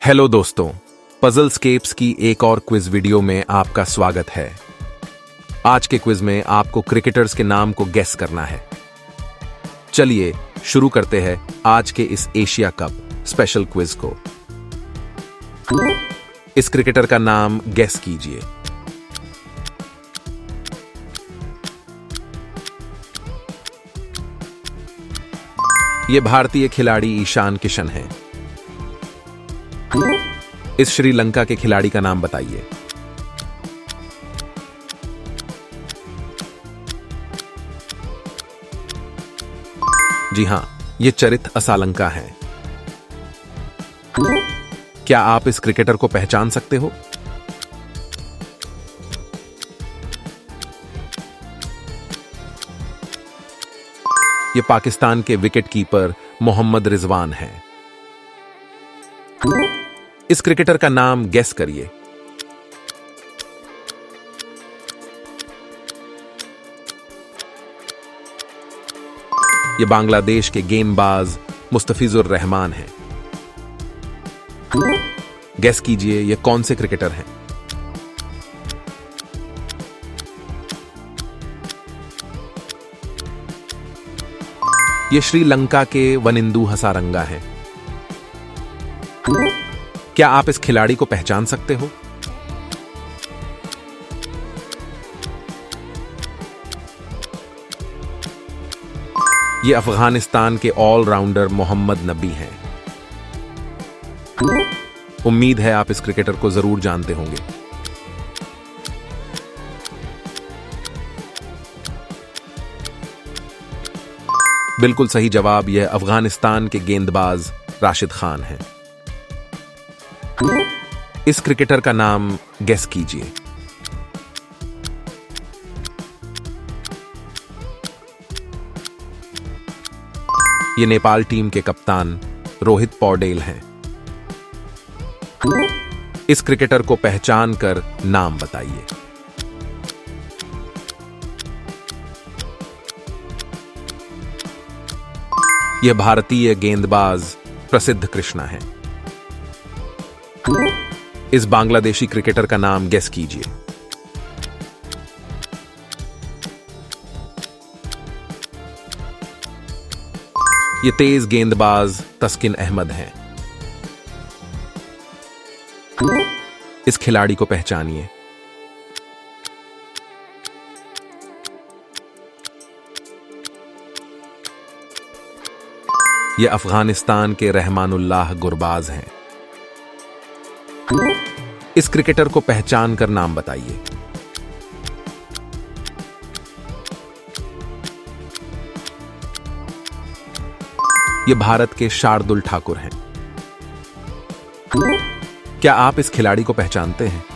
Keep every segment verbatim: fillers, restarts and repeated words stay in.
Hello दोस्तों, पजलस्केप्स की एक और क्विज वीडियो में आपका स्वागत है। आज के क्विज में आपको क्रिकेटर्स के नाम को गेस करना है। चलिए शुरू करते हैं आज के इस एशिया कप स्पेशल क्विज को। इस क्रिकेटर का नाम गेस कीजिए। यह भारतीय खिलाड़ी ईशान किशन है। इस श्रीलंका के खिलाड़ी का नाम बताइए। जी हां, यह चरित असालंका है। क्या आप इस क्रिकेटर को पहचान सकते हो? यह पाकिस्तान के विकेट कीपर मोहम्मद रिजवान है। इस क्रिकेटर का नाम गेस करिए। यह बांग्लादेश के गेंदबाज मुस्तफिजुर रहमान हैं। गेस कीजिए यह कौन से क्रिकेटर हैं? यह श्रीलंका के वनिंदु हसारंगा हैं। क्या आप इस खिलाड़ी को पहचान सकते हो? यह अफगानिस्तान के ऑलराउंडर मोहम्मद नबी हैं। उम्मीद है आप इस क्रिकेटर को जरूर जानते होंगे। बिल्कुल सही जवाब। यह अफगानिस्तान के गेंदबाज राशिद खान हैं। इस क्रिकेटर का नाम गेस कीजिए। ये नेपाल टीम के कप्तान रोहित पौडेल हैं। इस क्रिकेटर को पहचान कर नाम बताइए। यह भारतीय गेंदबाज प्रसिद्ध कृष्णा है। इस बांग्लादेशी क्रिकेटर का नाम गेस कीजिए। ये तेज गेंदबाज तस्किन अहमद हैं। इस खिलाड़ी को पहचानिए। ये अफगानिस्तान के रहमानुल्लाह गुरबाज हैं। इस क्रिकेटर को पहचान कर नाम बताइए। ये भारत के शार्दुल ठाकुर हैं। क्या आप इस खिलाड़ी को पहचानते हैं?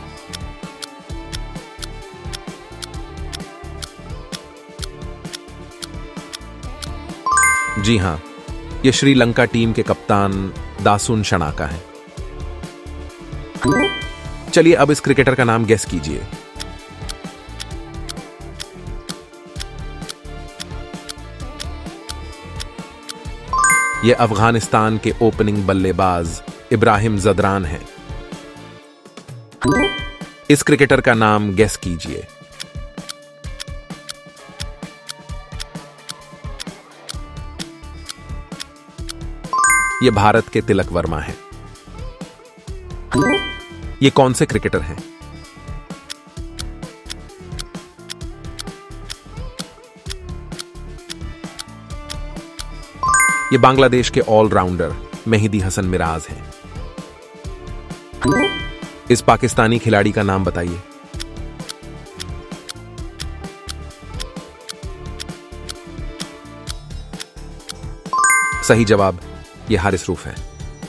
जी हां, यह श्रीलंका टीम के कप्तान दासुन शनाका हैं। चलिए अब इस क्रिकेटर का नाम गेस कीजिए। यह अफगानिस्तान के ओपनिंग बल्लेबाज इब्राहिम जदरान हैं। इस क्रिकेटर का नाम गेस कीजिए। यह भारत के तिलक वर्मा हैं। ये कौन से क्रिकेटर हैं? ये बांग्लादेश के ऑलराउंडर मेहदी हसन मिराज हैं। इस पाकिस्तानी खिलाड़ी का नाम बताइए। सही जवाब, ये हारिस रूफ है।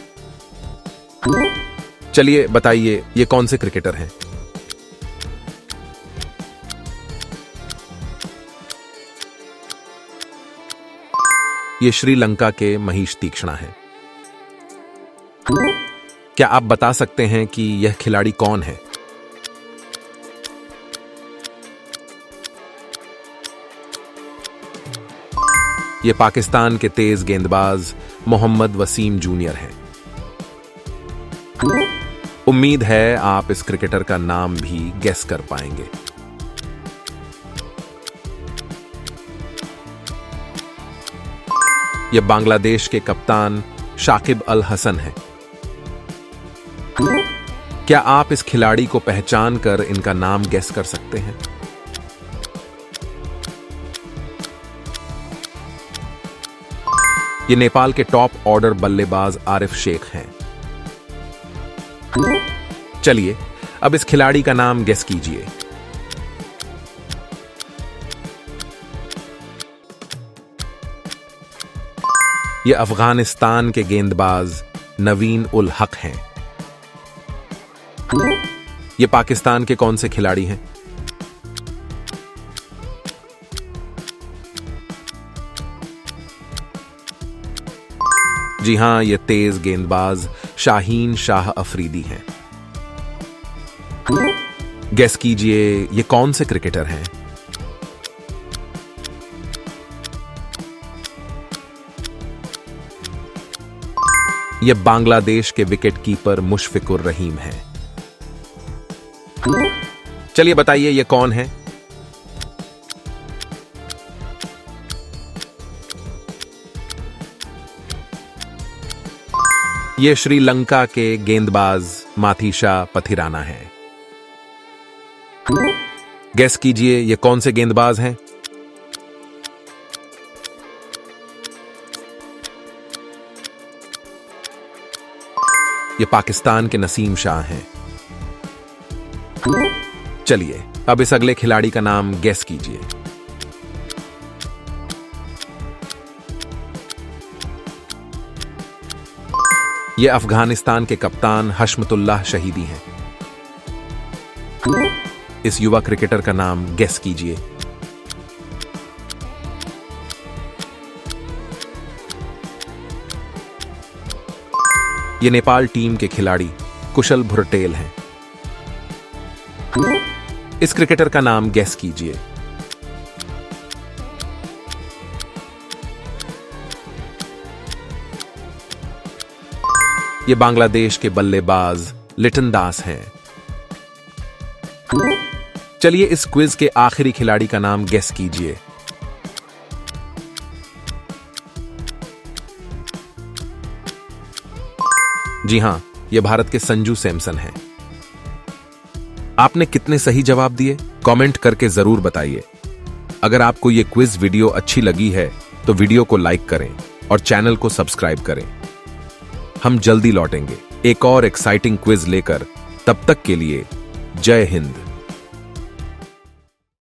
चलिए बताइए ये कौन से क्रिकेटर हैं? ये श्रीलंका के महीश तीक्ष्णा हैं। क्या आप बता सकते हैं कि यह खिलाड़ी कौन है? यह पाकिस्तान के तेज गेंदबाज मोहम्मद वसीम जूनियर हैं। उम्मीद है आप इस क्रिकेटर का नाम भी गेस कर पाएंगे। यह बांग्लादेश के कप्तान शाकिब अल हसन हैं। क्या आप इस खिलाड़ी को पहचान कर इनका नाम गेस कर सकते हैं? ये नेपाल के टॉप ऑर्डर बल्लेबाज आरिफ शेख हैं। चलिए अब इस खिलाड़ी का नाम गेस कीजिए। ये अफगानिस्तान के गेंदबाज नवीन उल हक हैं। ये पाकिस्तान के कौन से खिलाड़ी हैं? जी हां, ये तेज गेंदबाज शाहीन शाह अफरीदी हैं। गेस कीजिए ये कौन से क्रिकेटर हैं? ये बांग्लादेश के विकेट कीपर मुशफिकुर रहीम हैं। चलिए बताइए ये कौन है? ये श्रीलंका के गेंदबाज माथीशा पथिराना हैं। गेस कीजिए ये कौन से गेंदबाज हैं? ये पाकिस्तान के नसीम शाह हैं। चलिए अब इस अगले खिलाड़ी का नाम गेस कीजिए। ये अफगानिस्तान के कप्तान हशमतुल्लाह शहीदी हैं। इस युवा क्रिकेटर का नाम गेस कीजिए। ये नेपाल टीम के खिलाड़ी कुशल भुरटेल हैं। इस क्रिकेटर का नाम गेस कीजिए। ये बांग्लादेश के बल्लेबाज लिटन दास हैं। चलिए इस क्विज के आखिरी खिलाड़ी का नाम गेस कीजिए। जी हां, यह भारत के संजू सैमसन हैं। आपने कितने सही जवाब दिए कमेंट करके जरूर बताइए। अगर आपको यह क्विज वीडियो अच्छी लगी है तो वीडियो को लाइक करें और चैनल को सब्सक्राइब करें। हम जल्दी लौटेंगे एक और एक्साइटिंग क्विज लेकर। तब तक के लिए जय हिंद।